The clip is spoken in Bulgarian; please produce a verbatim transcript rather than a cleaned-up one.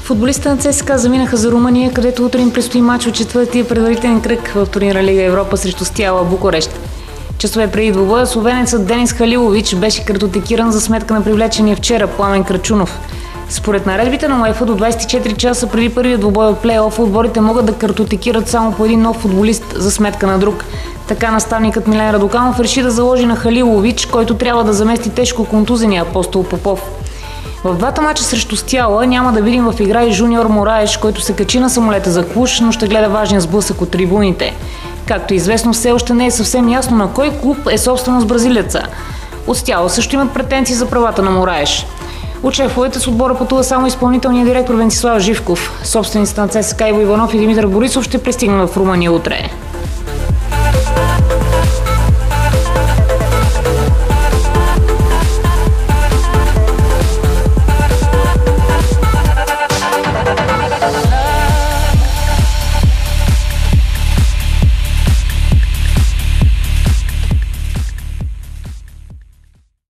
Футболистите на ЦСКА заминаха за Румъния, където утре им предстои мач от четвъртия предварителен кръг в турнира Лига Европа срещу Стяла Букурещ. Часове преди двубоя словенецът Денис Халилович беше картотекиран за сметка на привлечения вчера Пламен Крачунов. Според наредбите на УЕФА до двадесет и четири часа преди първия двубой от плейофа отборите могат да картотекират само по един нов футболист за сметка на друг. Така наставникът Милен Радоканов реши да заложи на Халилович, който трябва да замести тежко контузения Апостол Попов. В двата мача срещу Стяла няма да видим в игра и Жуниор Мораеш, който се качи на самолета за Клуж, но ще гледа важен сблъсък от трибуните. Както известно, все още не е съвсем ясно на кой клуб е собственост бразилеца. От Стяла също имат претенции за правата на Мораеш. От шефовете с отбора пътува само изпълнителният директор Венцислав Живков. Собствениците на ЦСКА Иво Иванов и Димитър Борисов ще пристигнат в Румъния утре.